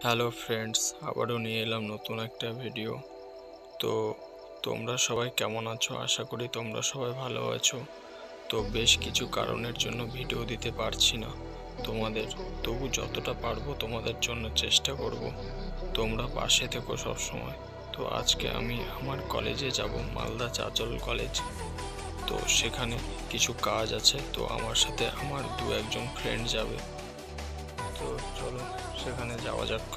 Hello friends, আবারও নিয়ে এলাম নতুন একটা ভিডিও। তো তোমরা সবাই কেমন আছো? আশা করি তোমরা সবাই ভালো আছো। তো বেশ কিছু কারণের জন্য ভিডিও দিতে পারছি না তোমাদের, তবু যতটা পারবো তোমাদের জন্য চেষ্টা করব। তোমরা পাশে থেকো সব সময়। তো আজকে আমি আমার কলেজে যাব, মালদা চাঁচল কলেজ। তো সেখানে কিছু কাজ আছে, তো আমার সাথে আমার একজন ফ্রেন্ড যাবে। তো চলো সেখানে যাওয়া যাক।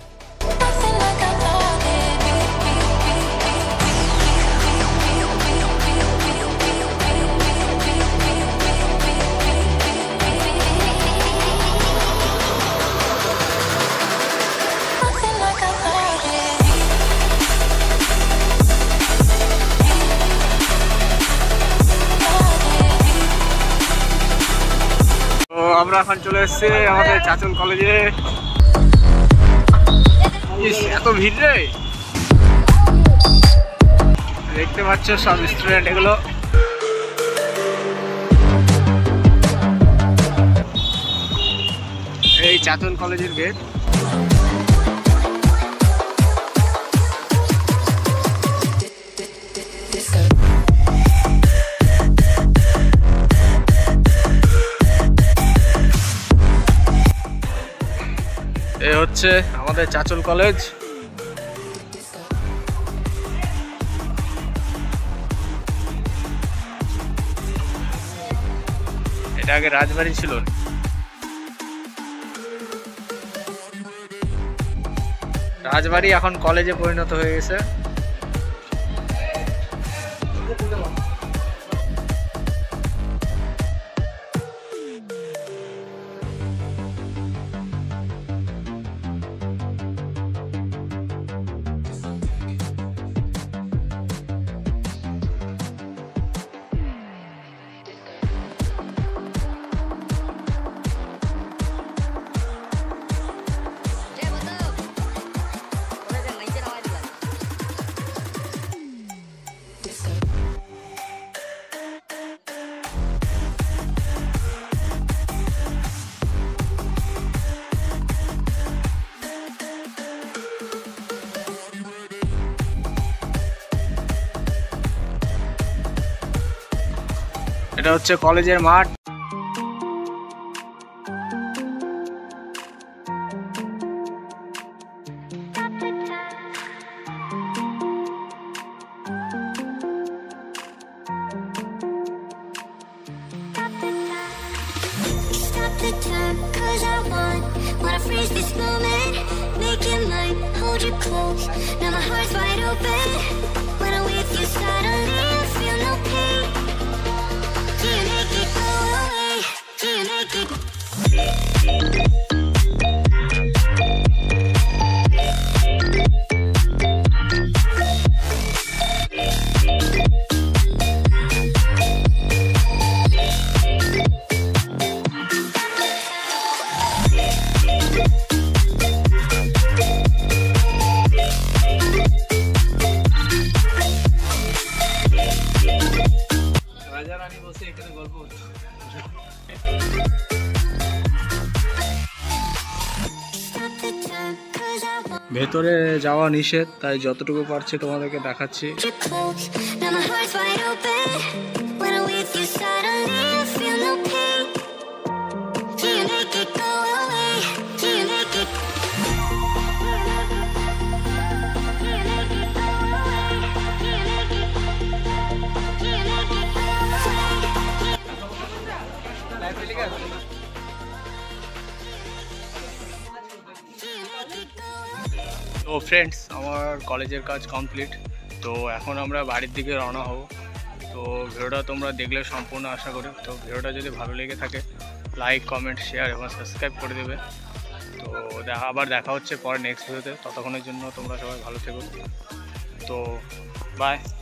আমরা এখন চলে এসেছি আমাদের চাঁচল কলেজে। এত ভিড় রে, দেখতে পাচ্ছ সব স্টুডেন্ট এগুলো। এই চাঁচল কলেজের গেট। এই হচ্ছে আমাদের চাঁচল কলেজ। এটা আগে রাজবাড়ি ছিল। রাজবাড়ি এখন কলেজে পরিণত হয়ে গেছে। এটা হচ্ছে কলেজের মাঠ। ভেতরে যাওয়া নিষেধ, তাই যতটুকু পারছি তোমাদেরকে দেখাচ্ছি। তো ফ্রেন্ডস, আমার কলেজের কাজ কমপ্লিট। তো এখন আমরা বাড়ির দিকে রওনা হব। তো ভিডিওটা তোমরা দেখলে সম্পূর্ণ আশা করি। তো ভিডিওটা যদি ভালো লেগে থাকে লাইক, কমেন্ট, শেয়ার এবং সাবস্ক্রাইব করে দেবে। তো আবার দেখা হচ্ছে পরে নেক্সট ভিডিওতে। ততক্ষণের জন্য তোমরা সবাই ভালো থেকো। তো বাই।